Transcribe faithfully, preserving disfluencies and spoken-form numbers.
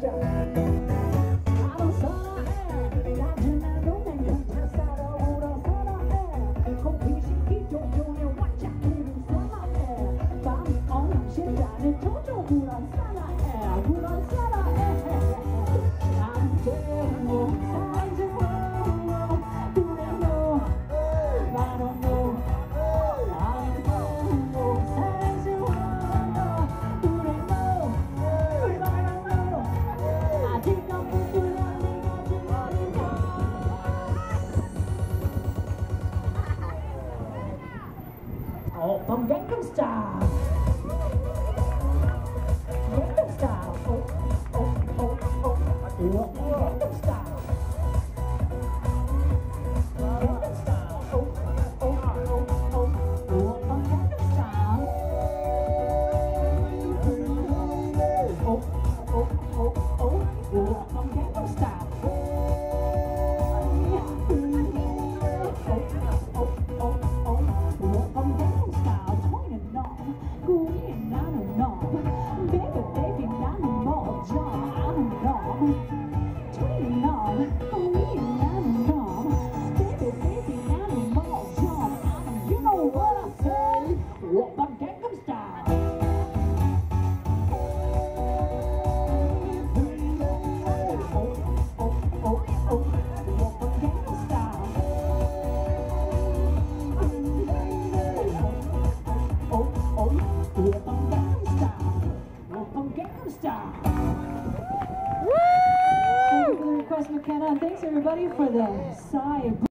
From Gangnam Style. Gangnam Style. Oh, oh, oh, oh. Gangnam Style. Gangnam Style. Oh, oh, oh, oh. From Gangnam Style. Oh, oh, oh, oh. From Gangnam Style. Thank you for the request, McKenna. And thanks everybody for the side.